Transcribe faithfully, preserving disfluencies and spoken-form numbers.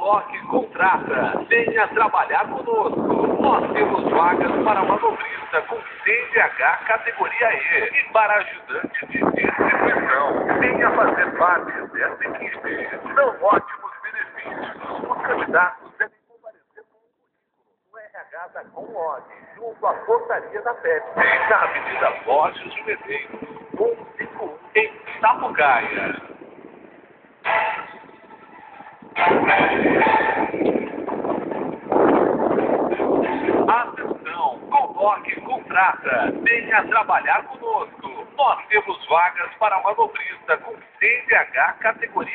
Convoque, contrata. Venha trabalhar conosco. Nós temos vagas para manobrista com C N H categoria E e para ajudante de distribuição. Venha fazer parte dessa equipe. São ótimos benefícios. Os candidatos devem comparecer com o currículo no R H da Comlog, junto à portaria da Pepsi, na Avenida Borges de Medeiros, cento e cinquenta e um, em Sapucaia. Atenção, convoque, contrata, venha trabalhar conosco. Nós temos vagas para manobrista com C N H categoria